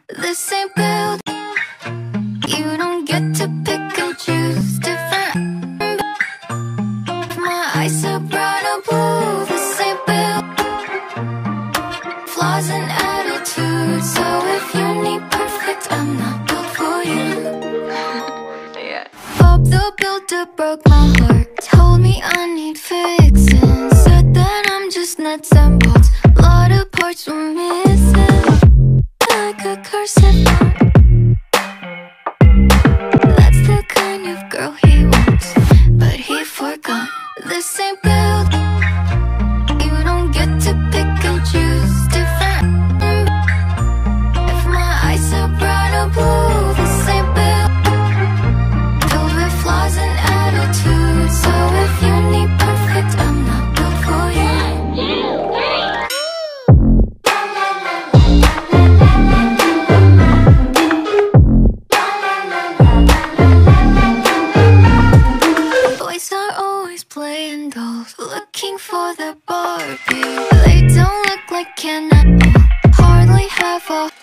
This ain't built. You don't get to pick and choose different. My eyes are bright or blue. This ain't built. Flaws and attitude. So if you need perfect, I'm not built for you. Yeah. Bob the Builder broke my heart. Told me I need fixing. Said that I'm just nuts and bolts. A lot of parts were missing. Like a cursive note. That's the kind of girl he wants, but he forgot. This ain't built. You don't get to pick and choose different. If my eyes are bright or blue, this ain't built. Filled with flaws and attitude. So if you need perfect, I'm not built for you. Boys are always playing dolls, looking for the Barbie. They don't look like Ken at all, hardly have a